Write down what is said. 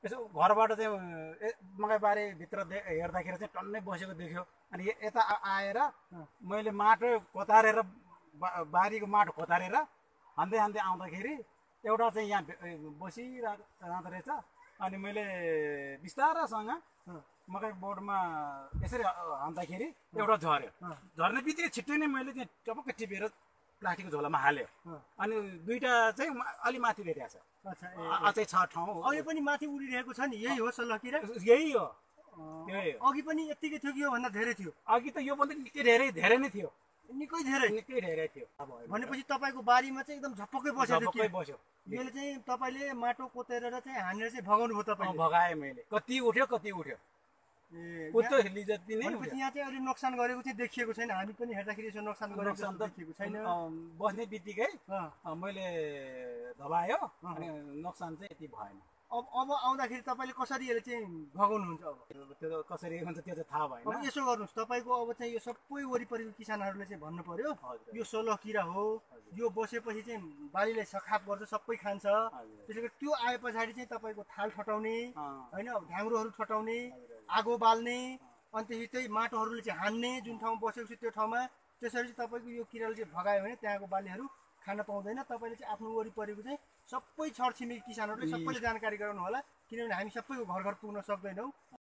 यसो घरबाट चाहिँ मकैबारी भित्र हेर्दाखेरि चाहिँ टन्नै बसेको देख्यो। अनि यता आएर मैले माटो कोतारेर बारीको माटो खोतारेर हान्दै हान्दै आउँदाखेरि एउटा चाहिँ यहाँ बसिरहँदो रहेछ। अनि मैले बिस्तारासँग मकै बोर्डमा यसरी हान्दाखेरि एउटा झऱ्यो। झर्ने बित्तिकै छिट्टै नै मैले चाहिँ टपक्क टिपेर प्लास्टिकको झोलामा हाल्यो। अनि दुईटा चाहिँ अलि माथि भेटिएको छ। अझै छ ठाउँ अहिले पनि माथि उडिरहेको छ नि, यही हो सल्लाहकिरा? यही हो। अघि पनि यत्तिकै थियो कि योभन्दा धेरै थियो? अघि त योभन्दा निकै धेरै नै थियो। निकै धेरै थियो। भनेपछि तपाईँको बारीमा चाहिँ एकदम झपक्कै बस्यो। बस्यो। यसले चाहिँ तपाईँले माटो कोतेर चाहिँ हानेर चाहिँ भगाउनु भयो तपाईँले? भगाएँ मैले। कति उठ्यो उठ्यो जति नै। भनेपछि यहाँ चाहिँ अहिले नोक्सान गरेको चाहिँ देखिएको छैन, हामी पनि हेर्दाखेरि यसो नोक्सान गरेको देखिएको छैन। बस्ने बित्तिकै मैले दबायो अनि नोक्सान चाहिँ यति भएन। अब आउँदाखेरि तपाईँले कसरी यसले चाहिँ भगाउनुहुन्छ? अब त्यो कसरी हुन्छ त्यो चाहिँ थाहा भएन। अब यसो गर्नुहोस्, तपाईँको अब चाहिँ यो सबै वरिपरिको किसानहरूले चाहिँ भन्नु पर्यो यो सोलह किरा हो, यो बसेपछि चाहिँ बालीलाई सखाप गर्छ, सबै खान्छ। त्यसले गर्दा त्यो आए पछाडि चाहिँ तपाईँको थाल ठटाउने होइन, ढ्याङ्ग्रोहरू ठटाउने, आगो बाल्ने, अनि त्यसै माटोहरूले चाहिँ हान्ने, जुन ठाउँमा बसेको छ त्यो ठाउँमा। त्यसरी चाहिँ तपाईँको यो किराले चाहिँ भगायो भने त्यहाँको बालीहरू खान पाउँदैन। तपाईँले चाहिँ आफ्नो वरिपरिको चाहिँ सबै छरछिमेकी किसानहरूले सबैले जानकारी गराउनु होला, किनभने हामी सबैको घर घर पुग्न सक्दैनौँ।